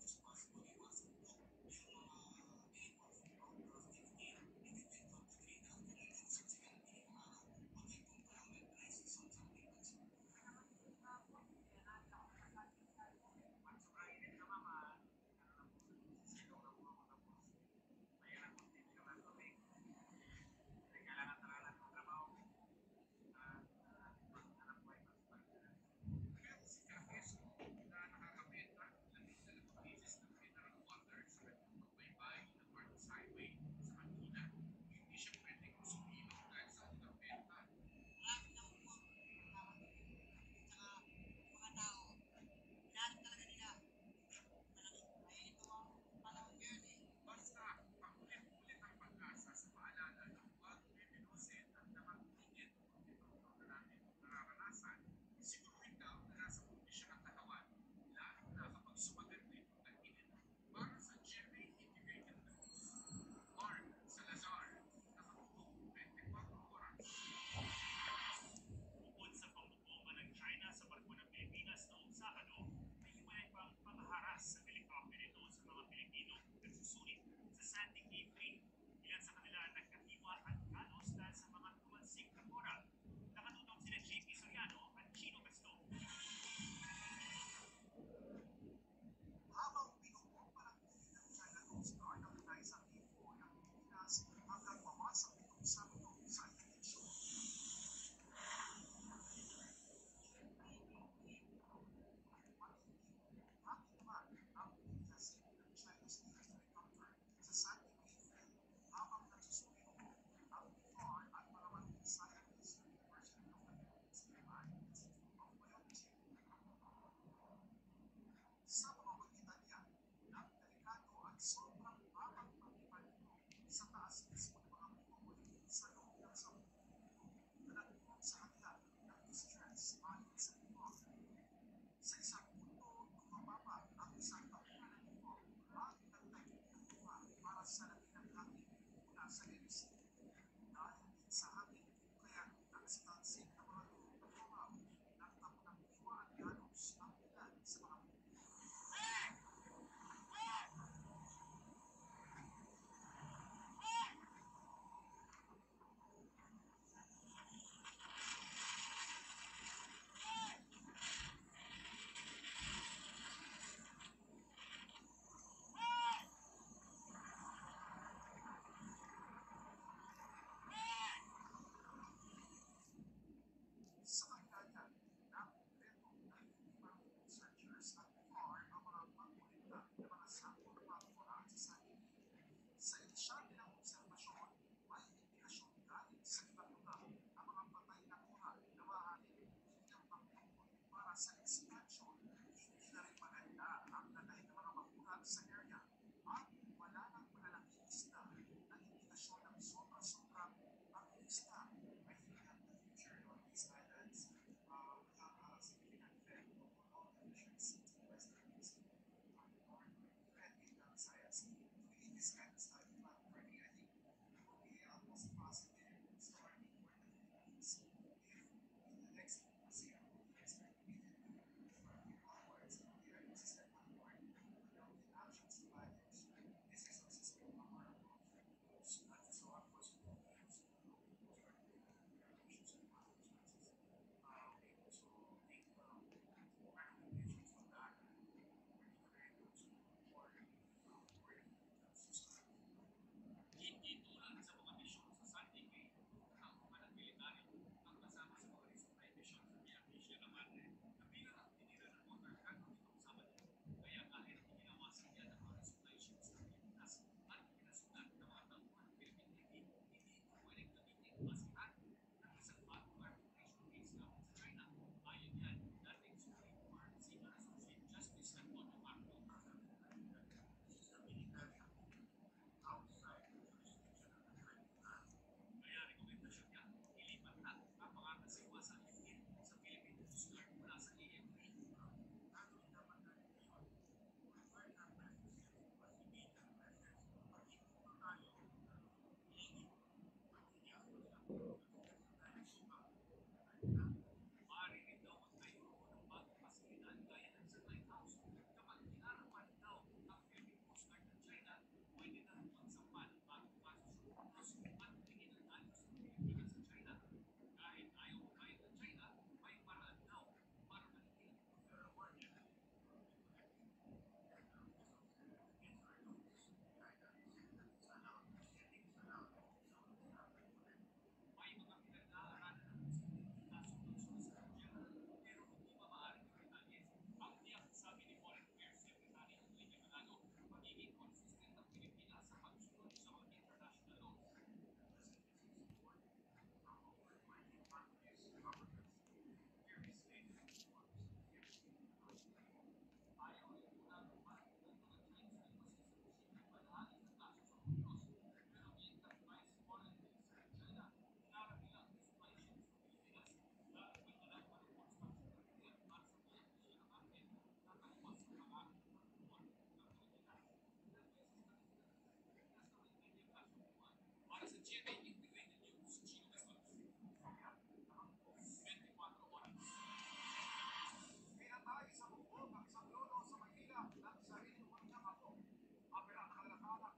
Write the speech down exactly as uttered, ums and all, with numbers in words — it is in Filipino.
Bukod sa pambobomba ng China sa barko ng Pilipinas noong Sabado, may hiwalay pang pangharas sa helicopter ito sa mga Pilipino nagsusulit sa Sandy Cape Creek. Ilan sa kanila nagkahiwa at kalos dahil sa mga tumansing na koral. Nakatutok sina J P Soriano at Chino Castro. Habang binubomba ng ng China Coast Guard ang Liza Cape ng Pilipinas hanggang mamasang itong Sabado sa intensyon. Bakit ba ang pinilasing ng China's Navy helicopter sa Sandy Cape habang nagsusulit ito ang P R at mga marine scientists ng University of the Philippines Institute of Biology? Sa pamamagitan niya ng delikado at sobrang babang pag-ipan nito sa taas mismo ng mga pumupulit sa loob ng sampung minuto na nagtulong sa kanila ng distress ayon sa P R. Sa isang punto, lumababa ang isang tapunan ng ito at nagtagip ng lupa para sa laminang hangin mula sa Legacy. Dahil din sa hangin, kaya nagsitalsik ng mga tulong ng koral ng tapunang iwa at galos ang ilan sa mga sa kanya ng kompleto na hindi marunong researchers at P R ang mga pagkulikta ng mga sample ng mga koral sa Sandy. Sa inisyal nilang obserbasyon, may indikasyon galing sa ibang lugar ang mga patay na koral na maaaring bilang pangtungkol para sa expansion. Hindi na rin maganda ang lagay ng mga magulat sa area at wala nang malalaking isda na indikasyon ng sobra-sobrang ang isda ay hindi ang the future of these islands uh, will have a significant effect on all the fisheries in West Philippines uh, or depending on science to create this kind of study. But for me, I think it will be a most positive story for the Philippines if in the next, let's say, a couple years, like we did Kapila ang kanilang anak